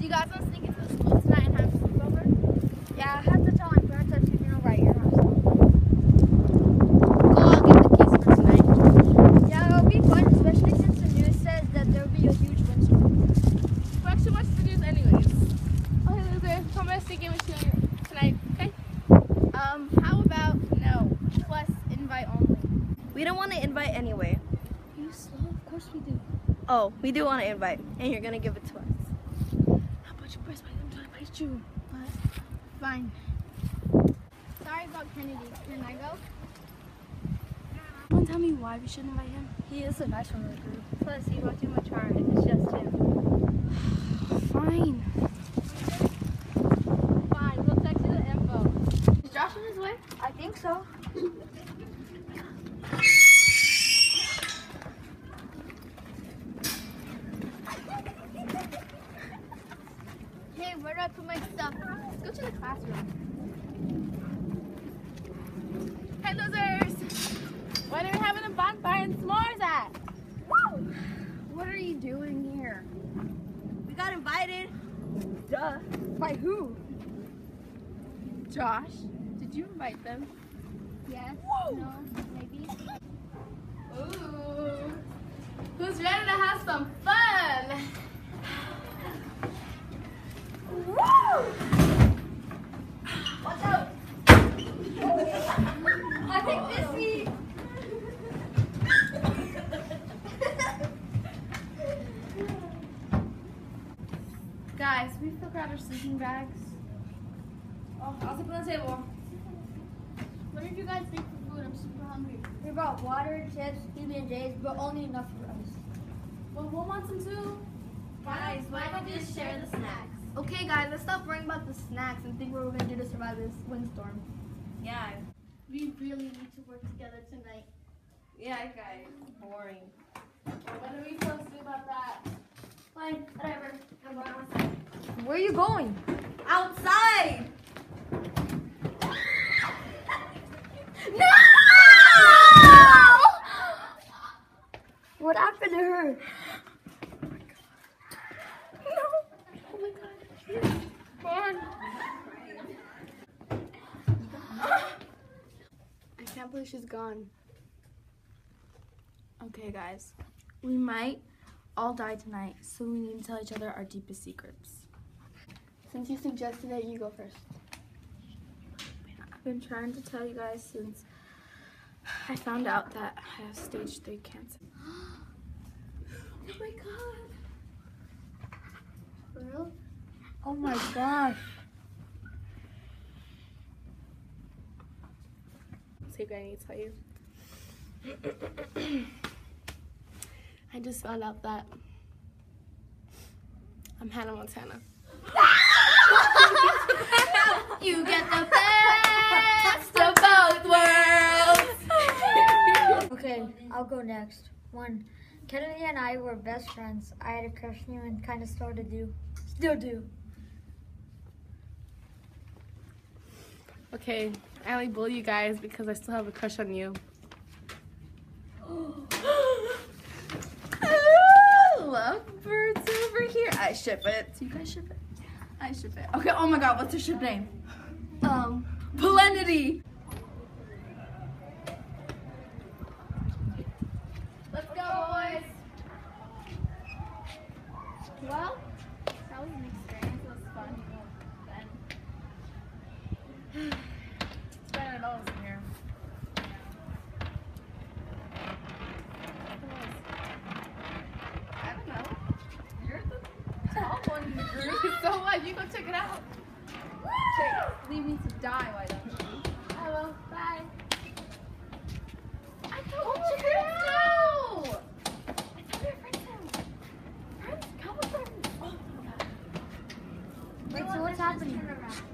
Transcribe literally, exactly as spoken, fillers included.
Do you guys want to sneak into the school tonight and have a sleepover? Yeah, I have to tell my parents that you're gonna write your house. Cool, I'll get the keys for tonight. Yeah, it'll be fun, especially since the news says that there'll be a huge windstorm. We're actually watching the news anyways. Okay, loser, I'm gonna sneak in with you tonight, okay? Um, how about no, plus invite only? We don't want to invite anyway. Are you slow? Of course we do. Oh, we do want to invite, and you're gonna give it to us. How about you press by them to invite you? But fine. Sorry about Kennedy. Can I go? Someone tell me why we should invite him. He is a nice one of the group. Plus, he wrote too much hard. It's just him. Fine. Fine. We'll text you the info. Is Josh on his way? I think so. Hey, where do I put my stuff? Let's go to the classroom. Hey, losers! When are we having a bonfire and s'mores at? Woo! What are you doing here? We got invited. Duh. By who? Josh, did you invite them? Yes. Whoa. No. Maybe. Ooh. Who's ready to have some fun? Woo! Watch out! I think this week. Guys, we forgot our sleeping bags. Oh, I'll sleep on the table. What did you guys make for food? I'm super hungry. We brought water, chips, P B and J's, but only enough for us. Well, we'll want some too. Guys, why don't we just share the snacks? Okay, guys, let's stop worrying about the snacks and think what we're gonna do to survive this windstorm. Yeah. We really need to work together tonight. Yeah, guys. Boring. What are we supposed to do about that? Fine, whatever. I'm going outside. Where are you going? Outside! No! What happened to her? Oh my god. Come on. I can't believe she's gone. Okay, guys. We might all die tonight, so we need to tell each other our deepest secrets. Since you suggested it, you go first. I've been trying to tell you guys since I found out that I have stage three cancer. Oh my god. For real? Oh my gosh. Secret I need to tell you. I just found out that I'm Hannah Montana. You get the best of both worlds. Okay, I'll go next. One, Kennedy and I were best friends. I had a crush on you and kind of still to do. Still do. Okay, I only bully you guys because I still have a crush on you. Lovebirds over here. I ship it. Do you guys ship it? I ship it. Okay, oh my god, what's your ship name? Um, Plenity. Let's go, boys. Well, that was an experience. It was fun. Then it's better than always in here. I don't know. You're the tall one in the group. So what? You go check it out. Check. Leave me to die. Why don't you? I will. Bye. I told you to go. I told your friends to. Friends? Come with friends. Oh my god. Wait, so what's happening?